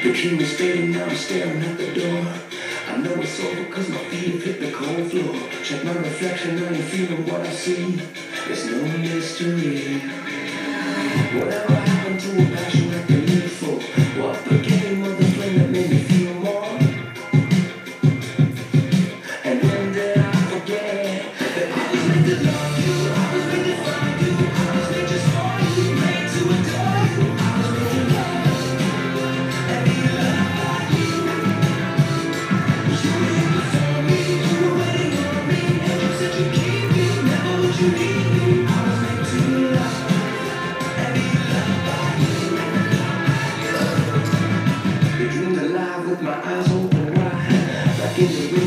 The dream is fading, now I'm staring at the door. I know it's over cause my feet have hit the cold floor. Check my reflection, I ain't feeling what I see. There's no mystery. Whatever happened to a passion I can live for? What became of the flame that made me feel more? And when did I forget that I was meant to love you, I was meant to find you, I was meant just for you, made to adore you, I was meant to love and be loved by you. You were here before me, you were waiting on me, and you said you'd keep me, never would you leave me. I was meant to love and be loved by you. I dreamed alive with my eyes open wide, like in the